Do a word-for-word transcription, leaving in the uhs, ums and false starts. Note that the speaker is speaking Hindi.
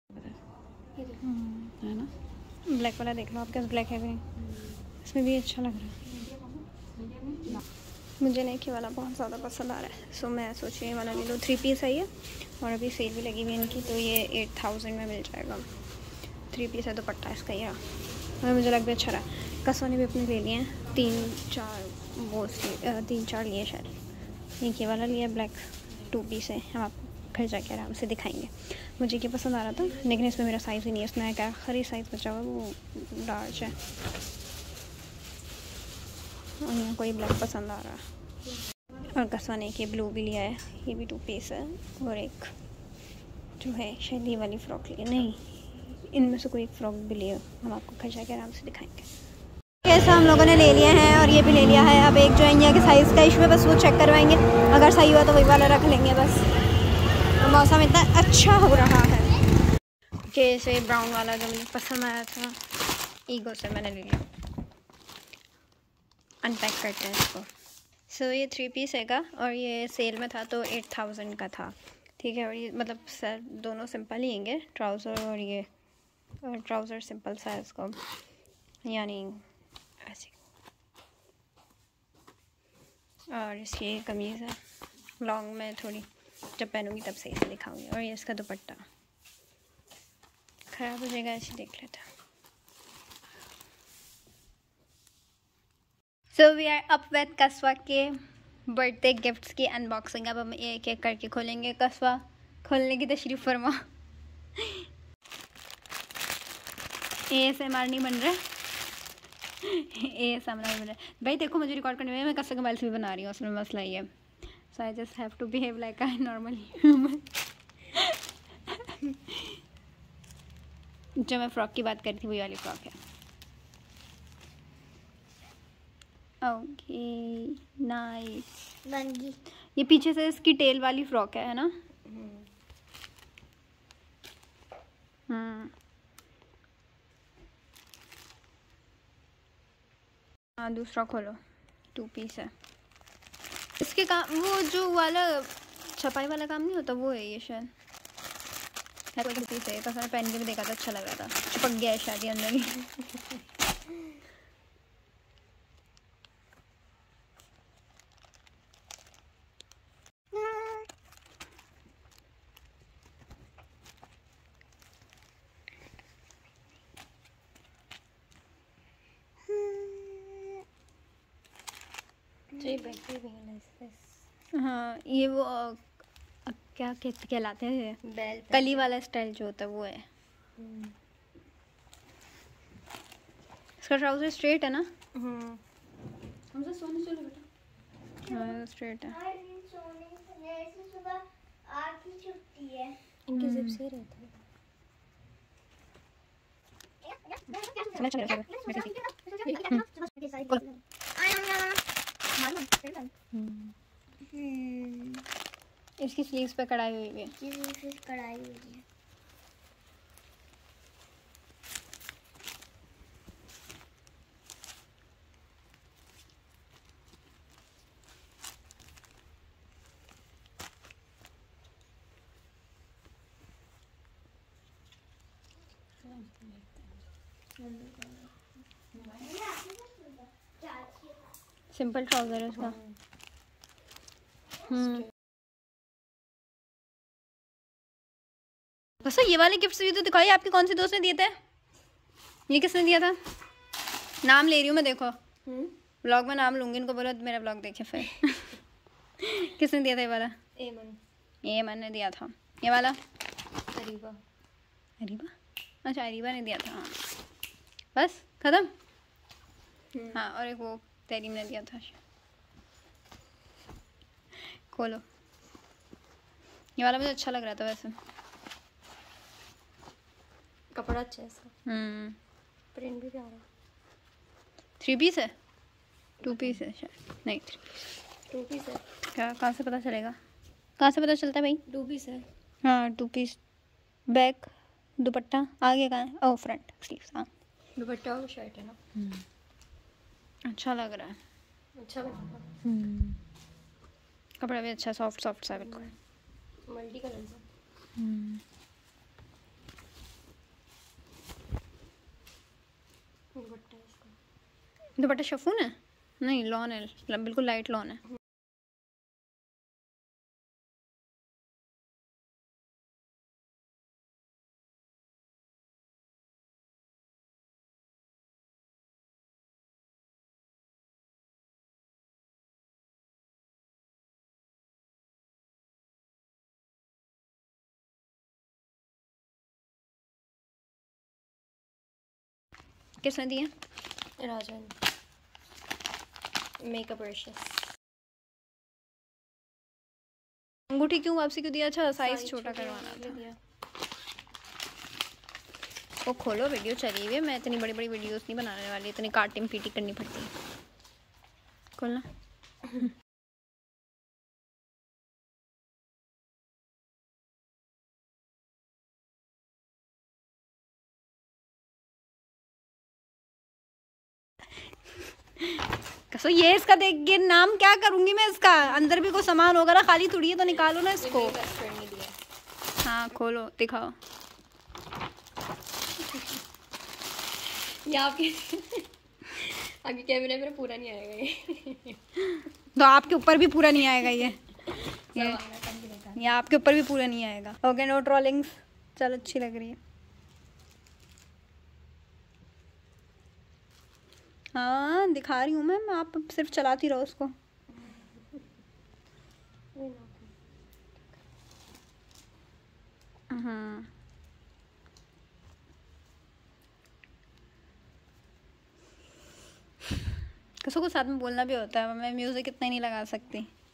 है ना, ब्लैक वाला देख लो आपके पास ब्लैक है भी नहीं, इसमें भी अच्छा लग रहा है। मुझे नेकी वाला बहुत ज़्यादा पसंद आ रहा है, सो मैं सोची ये वाला ले लूँ। थ्री पीस है ये, और अभी सेल भी लगी हुई है इनकी, तो ये एट थाउजेंड में मिल जाएगा। थ्री पीस है, दुपट्टा इसका ये, और मुझे लग भी अच्छा रहा है। कसवा ने भी अपने ले लिए हैं तीन चार, वो तीन चार लिए शायद। एक ये वाला लिया ब्लैक, टू पीस है, हम आपको घर जाके आराम से दिखाएंगे। मुझे ये पसंद आ रहा था, लेकिन इसमें मेरा साइज़ ही नहीं है। इसमें क्या खरी साइज़ बचा हुआ, वो लार्ज है, और यहाँ कोई ब्लैक पसंद आ रहा है। और कसवा ने एक ब्लू भी लिया है, ये भी टू पीस है, और एक जो है शायद ये वाली फ़्रॉक ली है, नहीं इनमें से कोई एक फ़्रॉक भी लिया, हम आपको घर जाके आराम से दिखाएंगे। ऐसा हम लोगों ने ले लिए हैं, और ये भी ले लिया है। अब एक जो है यहाँ के साइज़ का इशू है, बस वो चेक करवाएंगे, अगर सही हुआ तो वही वाला रख लेंगे बस। तो मौसम इतना अच्छा हो रहा है कि इसे ब्राउन वाला जो मुझे पसंद आया था, ईगो से मैंने ले लिया। अनपैक करते हैं इसको। सो so, ये थ्री पीस हैगा, और ये सेल में था तो एट थाउजेंड का था, ठीक है। और ये मतलब सर दोनों सिंपल ही होंगे, ट्राउज़र और ये, और ट्राउज़र सिंपल सा है इसको, यानी ऐसे, और इसकी कमीज़ है लॉन्ग में, थोड़ी जब पहनूंगी तब सही से दिखाऊंगी। और ये इसका दुपट्टा ख़राब हो जाएगा, ऐसे देख लेते हैं। So we are up with Kaswa के बर्थडे गिफ्ट्स की अनबॉक्सिंग। अब हम एक एक करके खोलेंगे। कसवा, खोलने की तशरीफ़ फरमा। ए एस एम आर नहीं बन रहा, ए एस एम आर नहीं बन रहा भाई। देखो मुझे रिकॉर्ड करने में, मैं कसवा के मोबाइल से भी बना रही हूँ, उसमें मसला ही है। So I just have to behave like I normal human. जो मैं फ़्रॉक की बात करी थी वही वाली फ़्रॉक है। ओके नाइस, बंगी। ये पीछे से इसकी टेल वाली फ्रॉक है, है ना? हम्म, हाँ दूसरा खोलो, टू पीस है। इसके काम, वो जो वाला छपाई वाला काम नहीं होता वो है ये शायद, है कोई टू पीस है। तो मैंने पहन के भी देखा था, अच्छा लग रहा था। चिपक गया है शायद ये अंदर ही। हाँ ये वो आ, क्या कहते कहलाते हैं, कली वाला स्टाइल जो होता है वो है। इसका ट्राउजर स्ट्रेट है ना? हमसे सोने चलो बेटा। हाँ स्ट्रेट है। सुबह आठ की छुट्टी है, इनकी जिप से रहता है। चलो चलो चलो इसकी स्लीव्स पे कढ़ाई हुई है, कढ़ाई हुई है। सिंपल ट्राउजर है उसका। हम्म, बस ये वाले गिफ्ट्स भी तो दिखाइए, आपके कौन से दोस्त ने दिए थे? ये किसने दिया था? नाम ले रही हूँ मैं, देखो व्लॉग में नाम लूंगी, इनको बोलो मेरा व्लॉग देखे फिर। किसने दिया था ये वाला? एमन। ये मैंने दिया था। ये वाला अरीबा। अरीबा, अच्छा अरीबा ने दिया था। हाँ बस खत्म। हाँ और एक वो तेरीम ने दिया था। खोलो, ये वाला मुझे अच्छा लग रहा था वैसे, कपड़ा अच्छा है इसका। हम्म, प्रिंट भी प्यारा। थ्री पीस है, टू पीस है शायद, नहीं थ्री पीस। टू पीस है क्या, कहाँ से पता चलेगा? कहाँ से पता चलता है भाई? टू पीस है। हाँ टू पीस। बैक, दुपट्टा आगे कहाँ है? Oh front sleeves. हाँ दुपट्टा और शर्ट है ना, अच्छा लग रहा है। अच्छा लगता है। कपड़ा भी अच्छा, सॉफ्ट सॉफ्ट सा बिल्कुल, मल्टी कलर का। दुपट्टा शिफॉन है? नहीं, लॉन है, बिल्कुल लाइट लॉन है। किसने दिए? Rajan makeup brushes. अंगूठी क्यों वापसी क्यों दिया? अच्छा साइज छोटा करवाना था। वो खोलो, वीडियो चली हुई है, मैं इतनी बड़ी बड़ी वीडियोस नहीं बनाने वाली, इतनी काटिंग पीटी करनी पड़ती है। खोलना। कसो ये इसका देख के नाम क्या करूंगी मैं इसका? अंदर भी कोई सामान होगा ना, खाली थोड़ी है, तो निकालो ना इसको। हाँ खोलो, दिखाओ। ये आपके आगे कैमरे में पूरा नहीं आएगा ये। तो आपके ऊपर भी पूरा नहीं आएगा ये ये, ये आपके ऊपर भी पूरा नहीं आएगा। Okay, no trollings. चल, अच्छी लग रही है। हाँ दिखा रही हूँ मैं, आप सिर्फ चलाती रहो उसको। हाँ किसी को साथ में बोलना भी होता है, मैं म्यूजिक इतना ही नहीं लगा सकती।